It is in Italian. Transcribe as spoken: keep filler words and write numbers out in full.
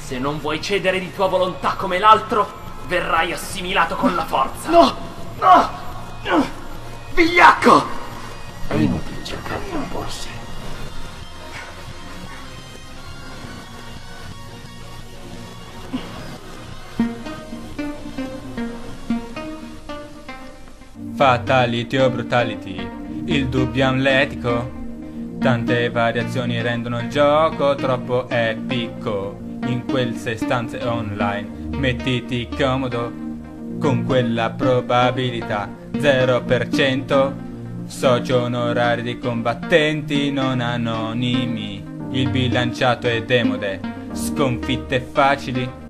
Se non vuoi cedere di tua volontà come l'altro, verrai assimilato con la forza. No! No! no. Vigliacco! È inutile cercare di opporsi. Fatality o brutality, il dubbio amletico. Tante variazioni rendono il gioco troppo epico. In quelle stanze online mettiti comodo con quella probabilità zero per cento. Soci onorari di combattenti non anonimi. Il bilanciato è demode, sconfitte facili.